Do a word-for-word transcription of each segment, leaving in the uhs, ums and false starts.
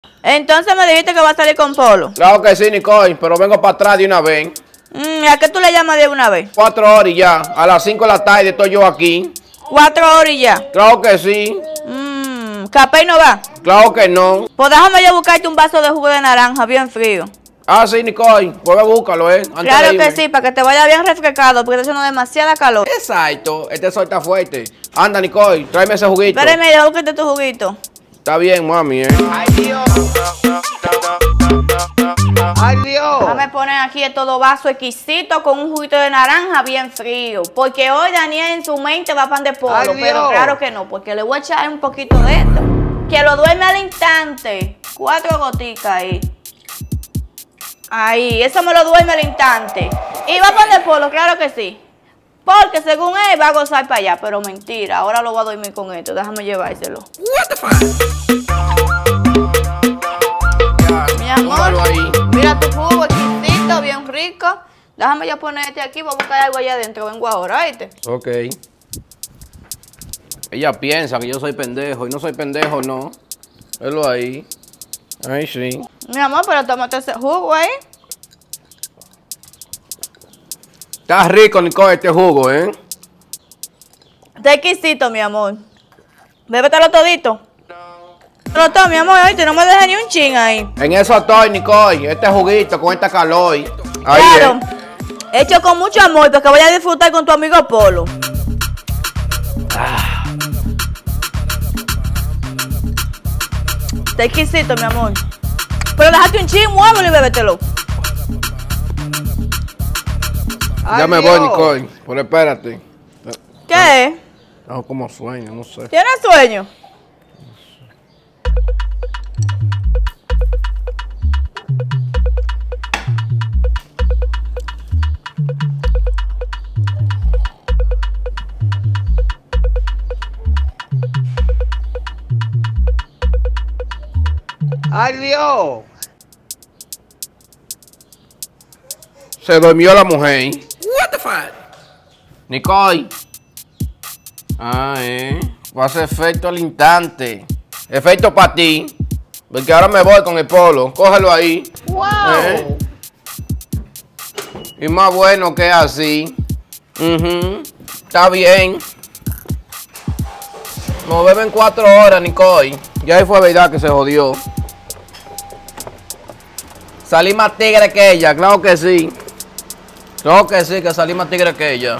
Entonces me dijiste que va a salir con Polo. Claro que sí, Nicole, pero vengo para atrás de una vez. Mm, ¿A qué tú le llamas de una vez? Cuatro horas y ya. A las cinco de la tarde estoy yo aquí. Cuatro horas y ya. Claro que sí. Mmm, ¿Capé no va? Claro que no. Pues déjame yo buscarte un vaso de jugo de naranja bien frío. Ah, sí, Nicole. Pues a búscalo, ¿eh? Antes Claro de que irme. sí, para que te vaya bien refrescado, porque está haciendo demasiada calor. Exacto. Este sol está fuerte. Anda, Nicole, tráeme ese juguito. Espérame, deja buscarte tu juguito. Está bien, mami, ¿eh? ¡Ay, Dios! ¡Ay, Dios! Déjame poner aquí todo vaso exquisito con un juguito de naranja bien frío. Porque hoy Daniel en su mente va pan de Polo, Ay, pero Dios. claro que no, porque le voy a echar un poquito de esto. Que lo duerme al instante. Cuatro goticas ahí. Ahí, eso me lo duerme al instante. Y va pan de Polo, claro que sí. Porque según él va a gozar para allá, pero mentira, ahora lo voy a dormir con esto, déjame llevárselo. What the fuck? Mi amor, Tómalo ahí. mira tu jugo exquisito, bien rico. Déjame yo ponerte aquí, voy a buscar algo allá adentro, vengo ahora, ¿oíste? Ok. Ella piensa que yo soy pendejo y no soy pendejo, no. Velo ahí. Ay, sí. Mi amor, pero tómate ese jugo ahí. Está rico, Nicole, este jugo, ¿eh? Está exquisito, mi amor. Bébetelo todito. Pero todo, mi amor, oíste, no me dejes ni un chin ahí. En eso estoy, Nicole. Este juguito con esta calor. Ahí, Claro. ¿eh? Hecho con mucho amor, para que vayas a disfrutar con tu amigo Polo. Está exquisito, mi amor. Pero déjate un chin, muévelo y bébetelo. ¡Ay, Ya me Dios! voy, Nicole. Pero espérate. ¿Qué? Tengo como sueño, no sé. ¿Tienes sueño? ¡Ay, Dios! Se durmió la mujer. What the fuck? Nicole. Ah, eh. Va a hacer efecto al instante. Efecto para ti. Porque ahora me voy con el Polo. Cógelo ahí. ¡Wow! ¿Eh? Y más bueno que así. Ujú. Está bien. Nos beben cuatro horas, Nicole. Ya ahí fue verdad que se jodió. Salí más tigre que ella, claro que sí. Claro que sí, que salí más tigre que ella.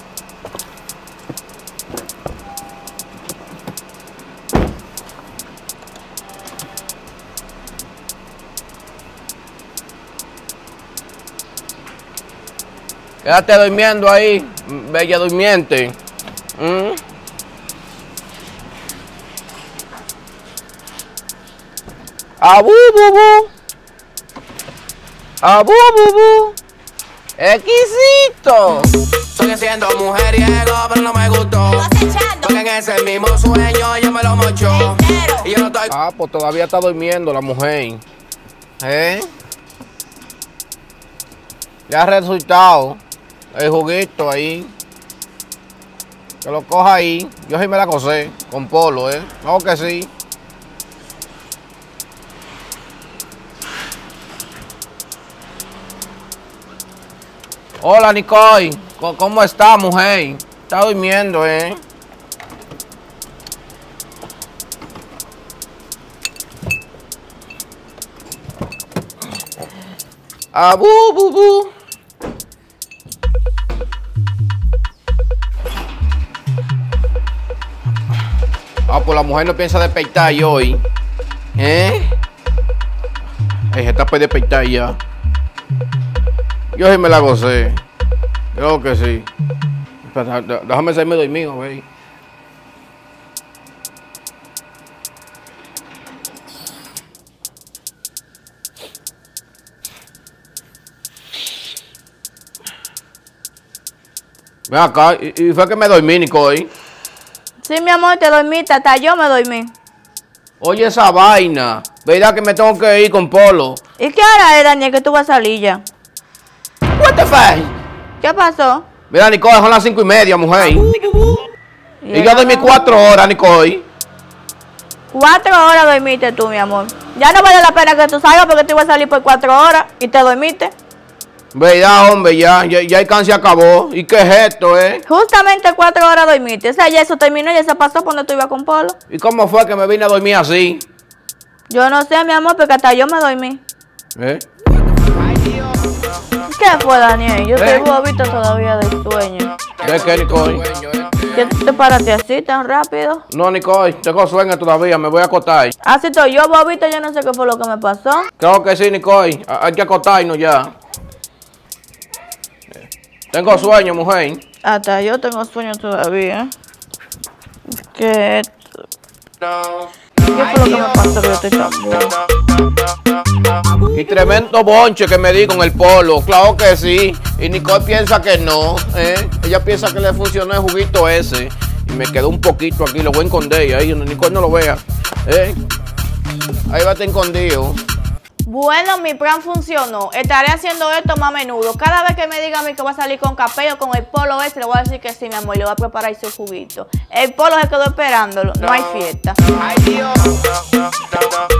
Quédate durmiendo ahí, bella durmiente. ¿Mm? Abu, bu, bu. Abu, bu, bu. Exquisito. Estoy siendo mujeriego, pero no me gustó. Porque en ese mismo sueño ella me lo mochó. Y yo no estoy. Ah, pues todavía está durmiendo la mujer. ¿Eh? Ya ha resultado. El juguito ahí. Que lo coja ahí. Yo sí me la cosé con Polo, ¿eh? No, que sí. Hola, Nicole. Co- ¿Cómo está, mujer? Está durmiendo, ¿eh? Ah, bu, bu, bu. Ah, pues la mujer no piensa despertar yo hoy. ¿Eh? Ey, está para despertar ya. Yo sí me la gocé. Creo que sí. Espera, dé- déjame salirme dormido, güey. Ven acá, y, y fue que me dormí, Nicole. Sí, mi amor, te dormiste, hasta yo me dormí. Oye esa vaina. ¿Verdad que me tengo que ir con Polo? ¿Y qué hora es, Daniel, que tú vas a salir ya? What the fuck? ¿Qué pasó? Mira, Nicole, son las cinco y media, mujer. Y yo Ya. dormí cuatro horas, Nicole. Cuatro horas dormiste tú, mi amor. Ya no vale la pena que tú salgas porque tú ibas a salir por cuatro horas y te dormiste. Verdad, hombre, ya, ya, ya el can se acabó. ¿Y qué es esto, eh? Justamente cuatro horas dormiste. O sea, ya eso terminó, ya se pasó cuando tú ibas con Polo. ¿Y cómo fue que me vine a dormir así? Yo no sé, mi amor, porque hasta yo me dormí. ¿Eh? ¿Qué fue, Daniel? Yo ¿Eh? estoy bobito todavía del sueño. ¿De qué, Nicole? ¿Qué tú te paraste así tan rápido? No, Nicole, tengo sueño todavía, me voy a acostar. Así estoy yo, bobito, yo no sé qué fue lo que me pasó. Creo que sí, Nicole, hay que acostarnos ya. Tengo sueño, mujer. Hasta yo tengo sueño todavía. ¿Qué? ¿Qué fue lo que me pasó? Que yo estoy tan boba. Y tremendo bonche que me di con el Polo, claro que sí. Y Nicole piensa que no, ¿eh? Ella piensa que le funcionó el juguito ese. Y me quedó un poquito aquí, lo voy a esconder ahí donde Nicole no lo vea. ¿Eh? Ahí va a estar escondido. Bueno, mi plan funcionó. Estaré haciendo esto más a menudo. Cada vez que me diga a mí que va a salir con Capello, con el Polo ese, le voy a decir que sí, mi amor, le voy a preparar su juguito. El Polo se quedó esperándolo, no hay fiesta. Ay, Dios.